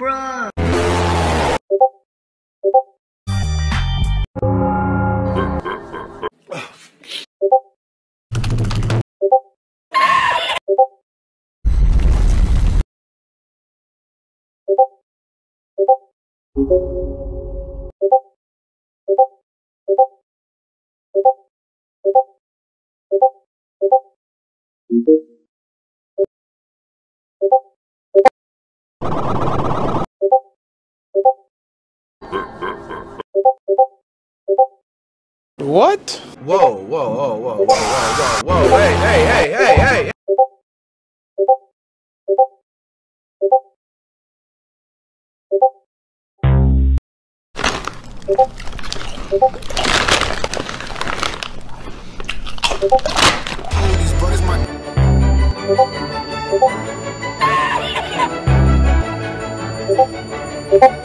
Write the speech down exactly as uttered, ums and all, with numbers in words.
Bruh. What? Whoa, whoa, whoa, whoa, whoa, whoa, whoa, whoa, hey, hey, hey, hey, hey! Oh, these brothers, my...